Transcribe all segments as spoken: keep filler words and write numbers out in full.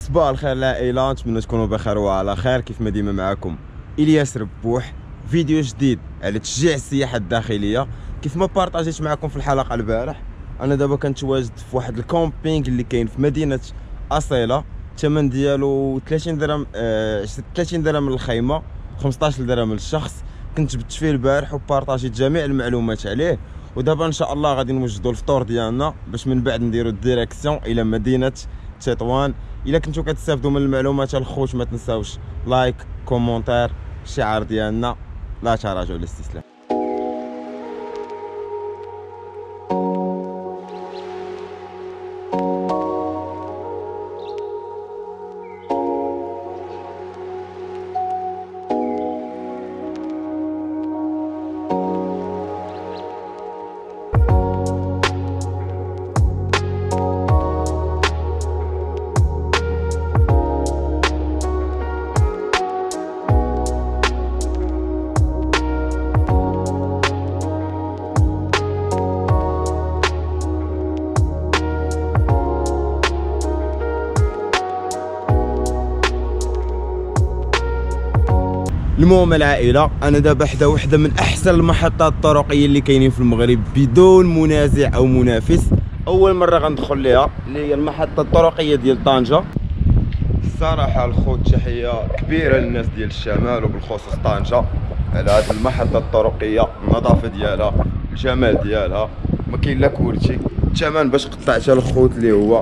صباح الخير العائلة، نتمنى تكونوا بخير وعلى خير. كيف ما ديما معكم الياس ربوح، فيديو جديد على تشجيع السياحة الداخلية. كيف ما بارطاجيت معكم في الحلقة البارح، انا دابا كنتواجد في واحد الكومبينغ اللي كاين في مدينة أصيلة. الثمن ديالو ثلاثين درهم، آه ثلاثين درهم للخيمة، خمسطاش درهم للشخص. كنت جبت فيه البارح وبارطاجيت جميع المعلومات عليه، ودابا ان شاء الله غادي نوجدوا الفطور ديالنا باش من بعد نديروا الديريكسيون الى مدينة تطوان. الا كنتو كتستافدوا من المعلومات الخوت ما تنساوش لايك كومونتير. الشعار ديالنا لا تراجع والاستسلام. المهم العائله، انا دابا حدا وحده من احسن المحطات الطرقيه اللي كاينين في المغرب بدون منازع او منافس. اول مره غندخل ليها اللي هي المحطه الطرقيه ديال طنجه. الصراحه الخوت تحيه كبيره للناس ديال الشمال وبالخصوص طنجه على هذه المحطه الطرقيه، النظافه ديالها، الجمال ديالها، ما كاين لا كلشي. الثمن باش قطعتها الخوت اللي هو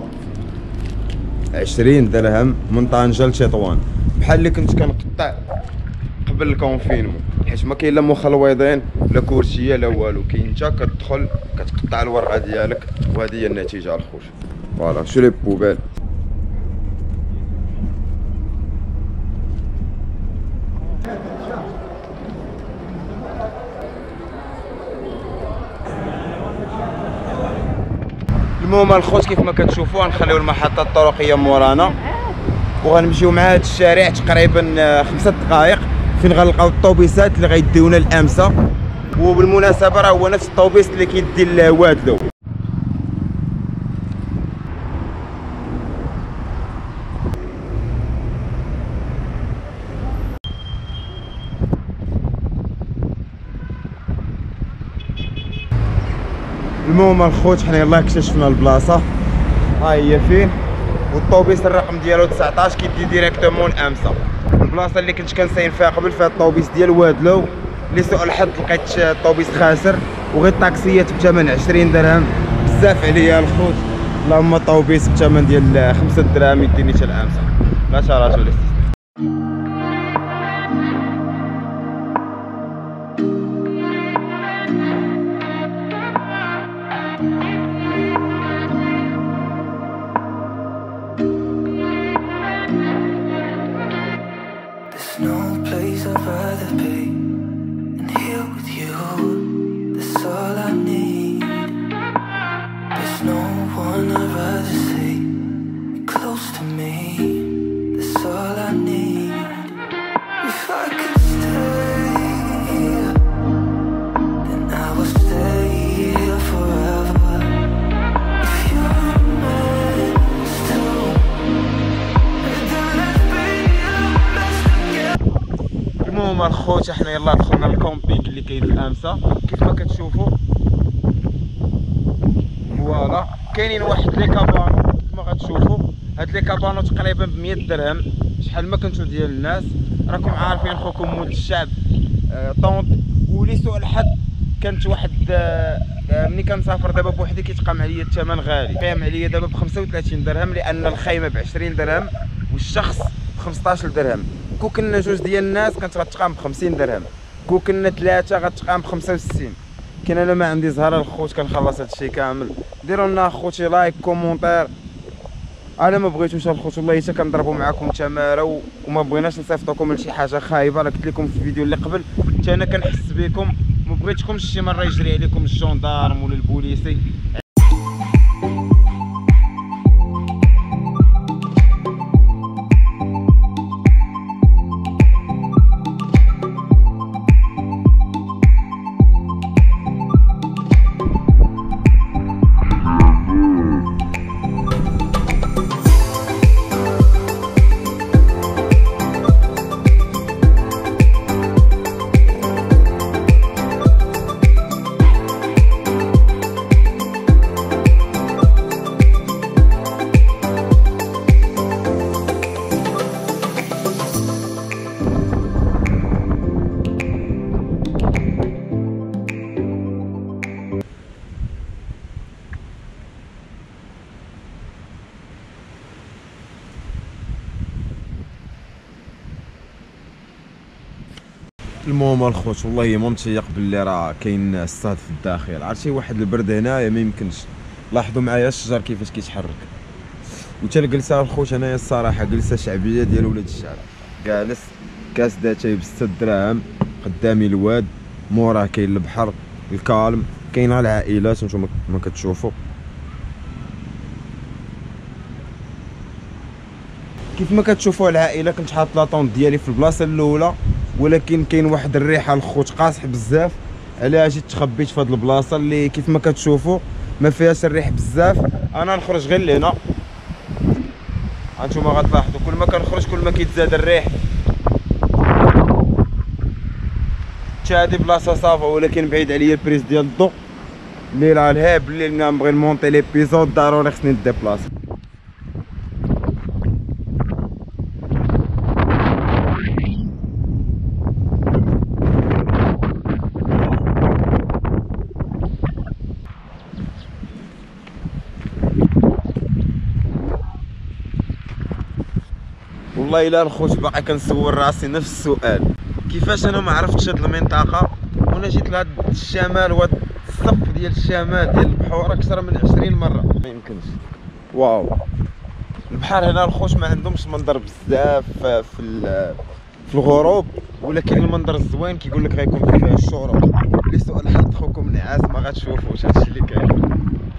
عشرين درهم من طنجه لتطوان، بحال اللي كنت كنقطع قبل الكونفينمون، حيت ما كاين لا مخلوضين لا كرسيه لا والو. كاين انت كتدخل كتقطع الورقه ديالك وهذه هي النتيجه الخوت. فوالا شو لي بوبال. المهم الخوت كيف ما كتشوفوا غنخليو المحطه الطرقيه مورانا وغنمشيو مع هذا الشارع تقريبا خمسة دقائق فين غنلقاو الطوبيسات اللي غيديونا الامسا. وبالمناسبه راه هو نفس الطوبيس اللي كيدي لوادلو. المهم الخوت حنا يلاه اكتشفنا البلاصه، ها هي فين، والطوبيس الرقم ديالو تسعطاش كيدي ديريكتومون الامسا. البلاصه اللي كنت كنساين فيها قبل فيها الطوبيس ديال وادلو، لسوء الحظ لقيت الطوبيس خاسر وغير الطاكسيات بثمن عشرين درهم. بزاف عليا الخوت، اللهم الطوبيس بثمن ديال خمسة دراهم يديني حتى الامسا. لا شراج ولا استثناء. No place I'd rather be than here with you. That's all I need. There's no one I'd rather see close to me. That's all I need. If I could stay, then I would stay here forever. If you're meant to, then let's be the best together. المهم الخوت احنا يلا دخلنا الكومبينغ اللي كاين في الامسا. كيف ما كتشوفوا فوالا كاينين واحد لي كابانو. كيف ما غتشوفوا هاد لي كابانو تقريبا ب مية درهم، شحال ما كنتو ديال الناس. راكم عارفين خوكم مول الشعب آه طونط. ولي سوء الحظ كانت واحد آه آه ملي كنسافر دابا بوحدي كيتقام عليا الثمن غالي، قيم عليا دابا ب خمسة وثلاثين درهم لان الخيمه ب عشرين درهم والشخص ب خمسطاش درهم. كون كنا جوج ديال الناس كانت غتقام ب خمسين درهم، كون كنا ثلاثه غتقام ب خمسة وستين. كاين انا ما عندي زهره الخوت كنخلص هادشي كامل. ديروا لنا خوتي لايك كومونتير. انا ما بغيتوش الخوت والله حتى كنضربوا معكم تماره وما بغيناش نصيفطوكم لشي حاجه خايبه. راه قلت لكم في الفيديو اللي قبل حتى انا كنحس بكم، ما بغيتكمش شي مره يجري عليكم الجندارم ولا البوليسي. المهم الخوت والله ما متيق باللي راه كاين الصاد في الداخل. عرفتي واحد البرد هنايا ما يمكنش. لاحظوا معايا الشجر كيفاش كيتحرك. وتا الجلسه الخوت هنايا الصراحه جلسه شعبيه ديال ولاد الشارع. جالس كاس داتاي بستة دراهم، قدامي الواد، موراه كاين البحر الكالم، كاين العائلات نتوما ما كتشوفوا. كيف ما كتشوفوا العائله كنت حاط لاطون ديالي في البلاصه الاولى، ولكن كاين واحد الريحه الخوت قاصح بزاف، عليها جيت تخبيت في هاد البلاصه اللي كيف ما كتشوفوا ما فيهاش الريح بزاف. انا نخرج غير لهنا، هانتوما غتلاحظوا كل ما كنخرج كل ما كيتزاد الريح. حتى هادي بلاصه صافا ولكن بعيد عليا البريز ديال الضو. الليل الهاب الليل نبغي نمونطي ليبيزود ضروري خصني نديبلاصي. والله الا الخوت باقي كنسول راسي نفس السؤال، كيفاش انا ما عرفتش هاد المنطقه وانا جيت لهاد الشمال وهاد السقف ديال الشمال ديال البحور اكثر من عشرين مره. ما يمكنش. واو البحر هنا الخوت ما عندهمش منظر بزاف في في الغروب، ولكن المنظر الزوين كيقول لك غيكون فيه الشروق. لسؤال حظ خوكم نعاس ما غتشوفوش هادشي اللي كاين.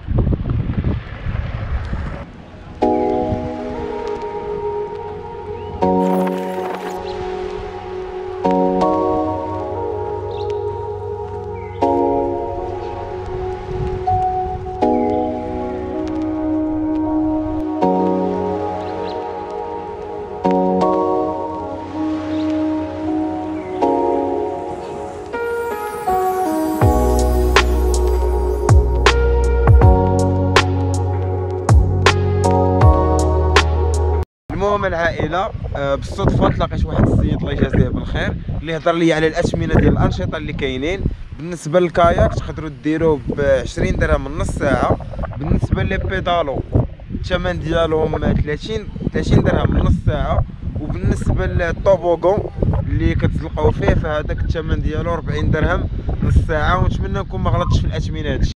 المهم العائله بالصدفه تلاقيت واحد السيد الله يجازيه بالخير اللي هضر لي على الاثمنه ديال الانشطه اللي كاينين. بالنسبه للكاياك تقدروا ديروه ب عشرين درهم من نص ساعه، بالنسبه لي بيدالو الثمن ديالهم ثلاثين درهم من نص ساعه، وبالنسبه للطوبوغون اللي كتزلقوا فيه فهذاك الثمن ديالو أربعين درهم نص ساعه. ونتمنى نكون ما غلطتش في الاثمنه هادشي.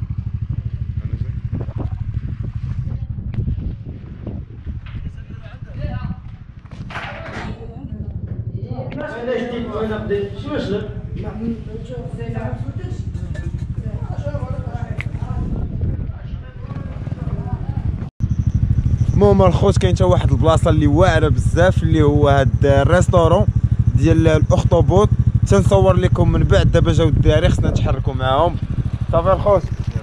المهم الخوت كاين حتى واحد البلاصه اللي واعره بزاف اللي هو هاد الريستورون ديال الاخطبوط. تنصور لكم من بعد. دابا جاو الدراري خصنا نتحركوا معاهم. صافي الخوت.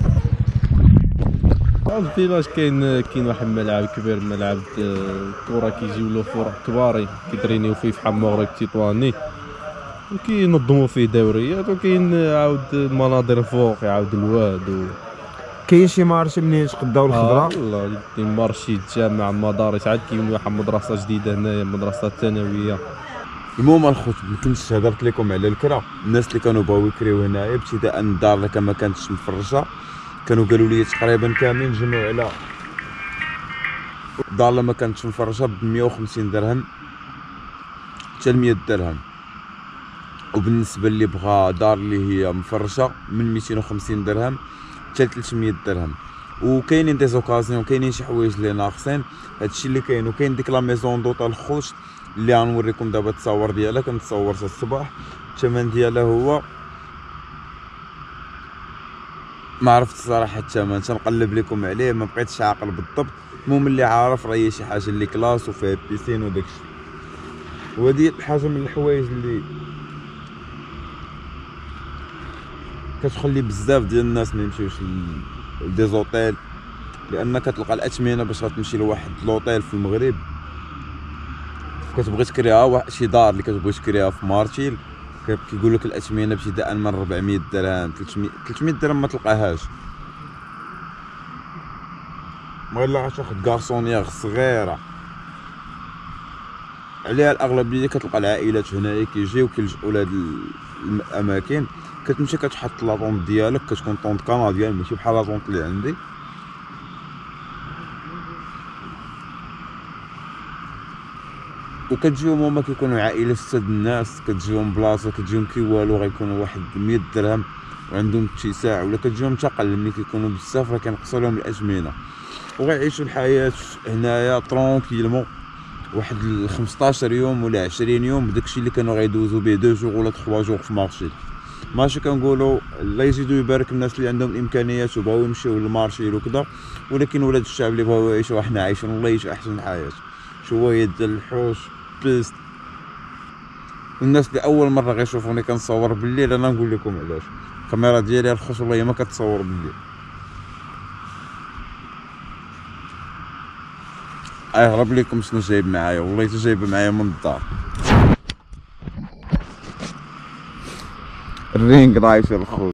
الفيلاج كاين كاين واحد الملعب كبير، ملعب الكره كيجيو له فرق كبار كيترينيو فيه فحال مغرب تيطواني، وكينظموا فيه دوريات، وكاين عاود المناظر فوق عاود الواد و... كاين شي مارشي منين تقداو الخضره. اه والله كاين مارشي الجامع المدارس، عاد كاين واحد مدرسه جديده هنايا مدرسه ثانويه. المهم الخوت ما كنتش هضرت لكم على الكرا. الناس اللي كانوا بغاو يكريو هنايا ابتداء الدار اللي ما كانتش مفرشه كانوا قالوا لي تقريبا كاملين جمعوا على الدار اللي ما كانتش مفرشه ب مية وخمسين درهم حتى ل مية درهم، وبالنسبه اللي بغى دار اللي هي مفرشه من ميتين وخمسين درهم حتى ثلاثمية درهم. وكاينين دي زوكازيون، كاينين شي حوايج اللي ناقصين. هادشي اللي كاين. وكاين ديك لا ميزون دوطا الخوت اللي غنوريكم دابا التصاور ديالها، كنت تصورتها الصباح. الثمن ديالها هو ما عرفت الصراحه الثمن، تنقلب لكم عليه ما بقيتش عاقل بالضبط. المهم اللي عارف راه هي شي حاجه اللي كلاس وفيها بيسين وداكشي. وهادي حاجه من الحوايج اللي كتخلي بزاف ديال الناس ما يمشيوش لدي زوطيل، لان كتلقى الاثمنه باش غتمشي لواحد لوطيل في المغرب كتبغي تكريها شي دار اللي كتبغي تكريها في مارتيل كيقول لك الاثمنه ابتداء من أربعمية درهم ثلاثمية درهم ما تلقاهاش. ما الا غتاخد كارسونيير صغيره عليها الاغلبيه كتلقى العائلات هنايا كيجيو كيلجؤوا لهاد الاماكن. كتمشي كتحط لاطونط ديالك، كتكون طونط كنديان ماشي بحال لاطونط اللي عندي. وكتجيهم هما كيكونوا عائله ستة الناس، كتجيهم بلاصه كتجيهم كي والو، غيكونوا واحد مية درهم وعندهم اتساع، ولا كتجيهم تقل ملي كيكونوا بزاف راه كنقصوا لهم الاثمنه وغيعيشوا الحياه هنايا ترونكيلمون واحد خمسطاش يوم ولا عشرين يوم بداكشي اللي كانوا غيدوزو به دو جوغ ولا تخوا جوغ في مارشي. ماشي كنقولوا الله يزيدو يبارك الناس اللي عندهم الامكانيات وبغاو يمشيو للمارشي وكذا، ولكن ولاد الشعب اللي بغاو يعيشوا حنا عايشين الله يعيش احسن حياه، شويه ديال الحوش بيست. والناس اللي اول مره غيشوفوني كنصور بالليل انا نقول لكم علاش، الكاميرا ديالي الخص والله ما كتصور بالليل. اهرب لكم شنو جايب معايا، والله حتى جايب معايا من الدار الرينغ رايفل الخوت.